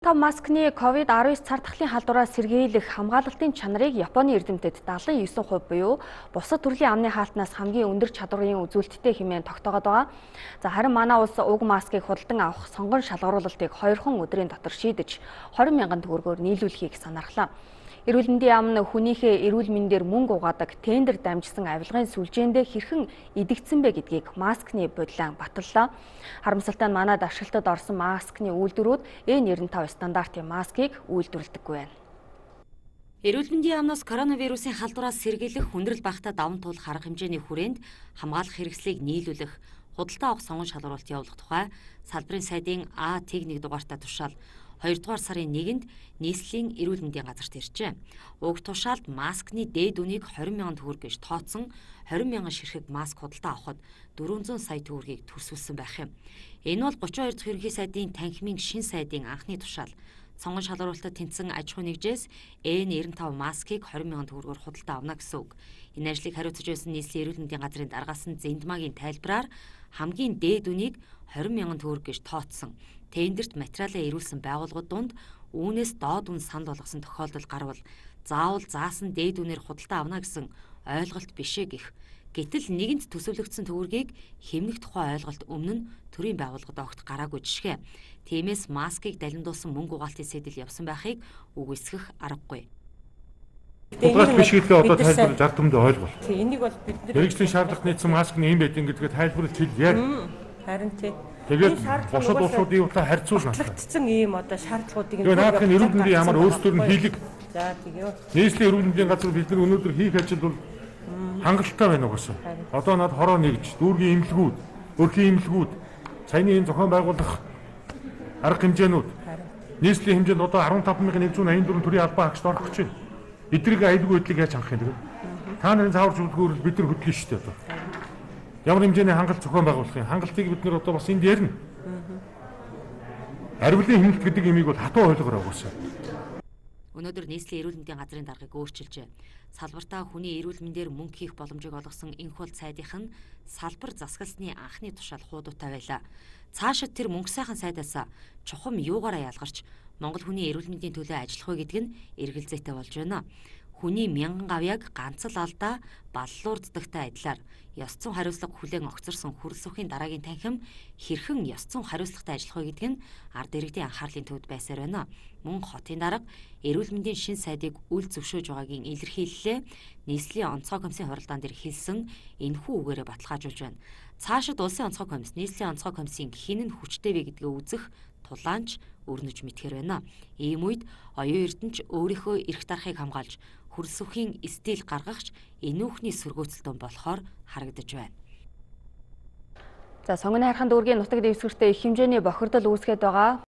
Маскны COVID-19 цар тахлын халдвараас сэргийлэх хамгаалалтын чанарыг Японы эрдэмтэд 79% буюу бусад төрлийн амны хаалтнаас хамгийн өндөр чадварын үзүүлэлттэй хэмээн тогтоогод байгаа. Харин манай улс уг маскыг худалдан авах сонгон шалгаруулалтыг 2 өдрийн дотор шийдэж 20 мянган төгрөгөөр нийлүүлэхийг санаарлаа. Эрүүл мэндийн амны хүнийхээ эрүүл мэндээр мөнгө угаадаг тендер дамжсан авилгын сүлжээндээ хэрхэн идэгдсэн бэ гэдгийг маскны бодлон баталлаа. Харамсалтай нь манайд ашиглалтад орсон маскны үйлдвэрүүд N95 стандартын маскыг үйлдвэрлэдэггүй байна. Эрүүл мэндийн амнаас коронавирусын халдвараас сэргийлэх хүндрэл багтаа даван туулах арга хэмжээний хүрээнд хамгаалах хэрэгслийг нийлүүлэх, худалдаа авах сонгон шалгаруулалт явуулах тухай салбарын сайдын А-1 дугаартай тушаал 2 дугаар сарын 1-нд нийслэлийн эрүүл мэндийн газарт иржээ. Уг тушаалд маскны дээд үнийг 20 мянган төгрөг гэж тооцсон 20 мянган ширхэг маск худалдаа авахд 400 сая төгрөгийг төрсүүлсэн байх юм. Энэ бол 32 дахь ерөнхий сайдын танхимын шин сайдын анхны тушаал. Сонгон шалгаруулалтад тэнцсэн аж ахуйн нэгжээс N95 маскыг 20 мянган төгрөгөөр худалдаа авна гэсэн үг. Энэ ажлыг хариуцаж байсан нийслэлийн эрүүл мэндийн газрын даргаас нь Зэндмагийн тайлбараар хамгийн дээд үнийг 20 мянган төгрөг гэж тооцсон тендерт материалаа ирүүлсэн байгууллагууд донд үүнээс доод үн санал болгосон тохиолдол гарвал заавал заасан дээд үнээр худалдаа авна гэсэн ойлголт бишээ гэх. Гэтэл нэгэнт төсөвлөгдсөн төгрөгийг хэмнэх тухай ойлголт өмнө нь төрийн байгууллагад огт гараагүй жишээ. Тиймээс маскыг далимдуулсан мөнгө угаалтын сэдэл явсан байхыг үгүйсгэх аргагүй. Угаалт биш гэдгээ одоо тайлбарлаж ард түмэнд ойлгуул. Энийг бол бид мэрэгжлийн шаардлага нийцсэн маск нь юм байт гэдгээ тайлбарлаж хэлье. Харин тий. Тэгээд бусад улсуудын юутай харьцуулна. Батлагдсан ийм одоо шаардлагуудыг наадхын эрүүл мэндийн ямар өөрсдөр нь хийлэг. За тэгё. Нийслэлийн эрүүл мэндийн газар бид нар өнөөдөр хийх ажил бол хангалттай байна угаасаа. Одоо над хороо нэгж, дүүргийн имлгүүд, өрхийн имлгүүд, саяны энэ зохион байгуулах арга хэмжээнүүд нийслэлийн хэмжээнд одоо 15,184 төрлийн албан хаагчд орох гэж байна. Эдрийг аюулгүй байдлыг яаж хангах юм бэ? Та нарын зааварч үлгүүрэл бид нар хөдлөн шүү дээ одоо. Ямар хэмжээний хангалт зохион байгуулах юм? Хангалтыг бид нар одоо бас энд ярина. Арвилын хяналт гэдэг имийг бол хатуу ойлгороо угаасаа. Өнөөдөр нийслэлийн эрүүл мэндийн газрын даргыг өөрчилжээ. Салбартаа хүний эрүүл мэндээр мөнгө хийх боломжийг олгосон энэхүүл цайдынх нь салбар засагласны анхны тушаал хуудуутай байлаа. Цаашид тэр мөнгө сайхан сайдаас чухам юугаараа ялгарч Монгол хүний эрүүл мэндийн төлөө ажиллах вэ гэдг нь эргэлзээтэй болж байна. Хүний мянган гавьяаг ганц л алдаа баллуурддагтай адилаар ёс зүйн хариуцлага хүлээн огцорсон хүрэлцүүхийн дараагийн танхим хэрхэн ёс зүйн хариуцлагатай ажиллах вэ гэдг нь ард иргэдийн анхаарлын төвд байсаар байна. Мөн хотын дарга эрүүл мэндийн шин сайдыг үл зөвшөөж байгаагийн илэрхийллээ нийслэлийн онцгой комиссийн хуралдаан дээр хэлсэн энэхүү үгээрээ баталгаажуулж байна. Цаашид улсын онцгой комисс, нийслэлийн онцгой комиссийн хин нь хүчтэй вэ гэдгээ үзэх тулаанч өрнөж мэдхээр байна. Ийм үед оюун эрдэнэч өөрийнхөө эрх дарахыг хамгаалж хүрэлцүүхийн стил гаргахч энүүхний сөргөөцөлтөн болохоор харагдаж байна. Сонгоны хараханд дүүргийн нутаг дэвсгэртээ их хэмжээний бохирдол үүсгээд байгаа.